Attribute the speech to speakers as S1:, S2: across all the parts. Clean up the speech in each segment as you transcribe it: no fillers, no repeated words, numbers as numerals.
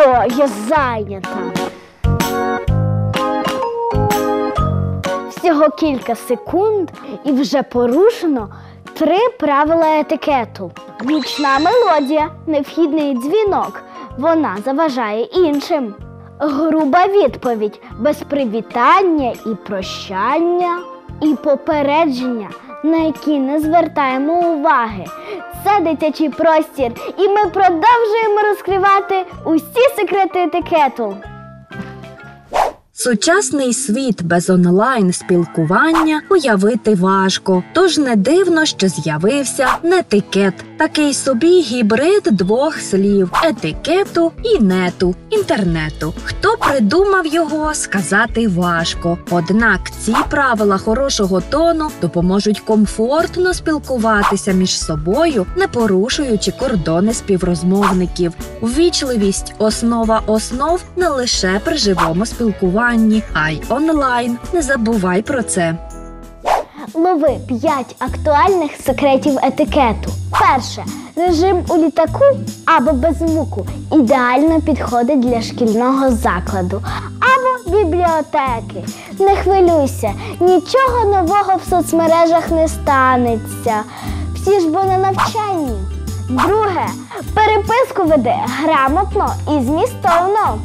S1: я зайнята. Всього кілька секунд і вже порушено 3 правила етикету. Гучна мелодія, невхідний дзвінок. Вона заважає іншим. Груба відповідь, без привітання і прощання. І попередження, на які не звертаємо уваги. Це дитячий простір, і ми продовжуємо розкривати усі секрети етикету.
S2: Сучасний світ без онлайн-спілкування уявити важко, тож не дивно, що з'явився нетикет. Такий собі гібрид 2 слів – етикету і нету, інтернету. Хто придумав його, сказати важко. Однак ці правила хорошого тону допоможуть комфортно спілкуватися між собою, не порушуючи кордони співрозмовників. Ввічливість – основа основ не лише при живому спілкуванні, а й онлайн. Не забувай про це.
S1: Лови 5 актуальних секретів етикету. Перше. Режим у літаку або без звуку ідеально підходить для шкільного закладу або бібліотеки. Не хвилюйся, нічого нового в соцмережах не станеться. Всі ж бо на навчанні. Друге. Переписку веди грамотно і змістовно.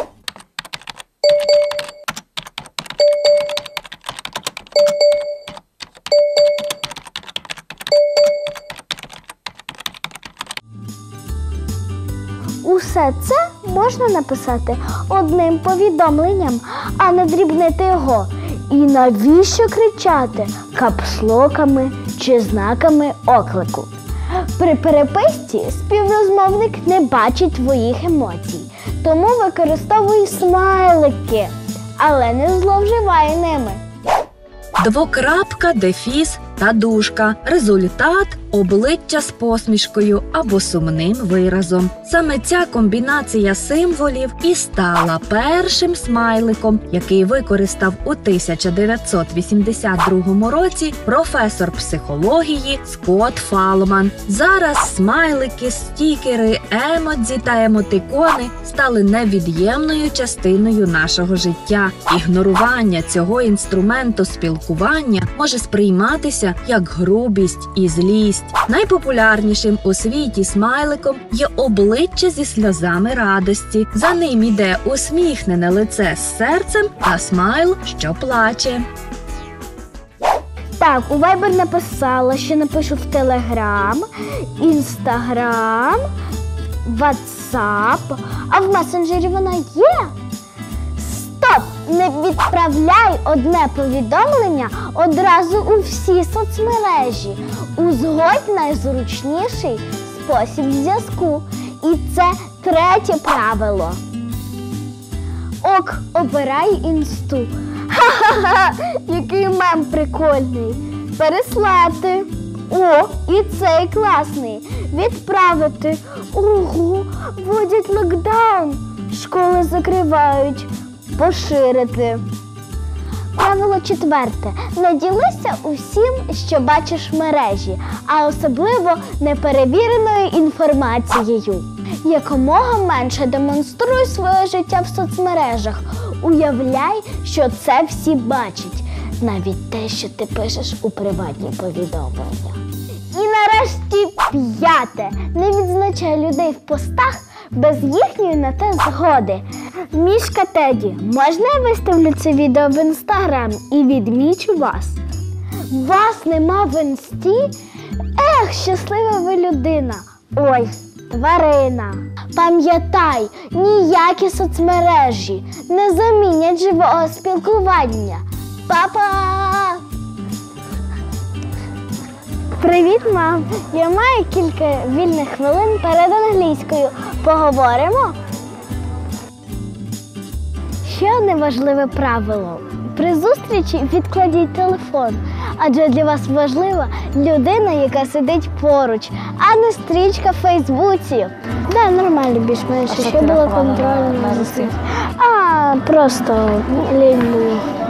S1: Усе це можна написати одним повідомленням, а не дрібнити його. І навіщо кричати капслоками чи знаками оклику? При переписці співрозмовник не бачить твоїх емоцій, тому використовуй смайлики, але не зловживай ними.
S2: Двокрапка, дефіс та дужка. Результат – обличчя з посмішкою або сумним виразом. Саме ця комбінація символів і стала першим смайликом, який використав у 1982 році професор психології Скотт Фалман. Зараз смайлики, стікери, емодзі та емотикони стали невід'ємною частиною нашого життя. Ігнорування цього інструменту спілкування може сприйматися як грубість і злість. Найпопулярнішим у світі смайликом є обличчя зі сльозами радості. За ним іде усміхнене лице з серцем та смайл, що плаче.
S1: Так, у Viber написала, що напишу в Telegram, Instagram, WhatsApp, а в месенджері вона є. Стоп! Не відправляй одне повідомлення одразу у всі соцмережі. Узгодь найзручніший спосіб зв'язку. І це 3-є правило. Ок, обирай інсту. Ха-ха-ха, який мем прикольний. Переслати. О, і цей класний. Відправити. Ого, вводять локдаун. Школи закривають. Поширити. Правило 4. Не ділися усім, що бачиш в мережі, а особливо неперевіреною інформацією. Якомога менше демонструй своє життя в соцмережах. Уявляй, що це всі бачать. Навіть те, що ти пишеш у приватні повідомлення. І нарешті 5. Не відзначай людей в постах без їхньої на те згоди. Мішка Теді, можна я виставлю це відео в Інстаграм і відмічу вас? Вас нема в Інсті? Ех, щаслива ви людина. Ой, тварина. Пам'ятай, ніякі соцмережі не замінять живого спілкування. Па-па! Привіт, мам! Я маю кілька вільних хвилин перед англійською. Поговоримо? Ще одне важливе правило. При зустрічі відкладіть телефон, адже для вас важлива людина, яка сидить поруч, а не стрічка в Фейсбуці. Да, нормально більш-менш, ще було контрольно. А, просто лінь було.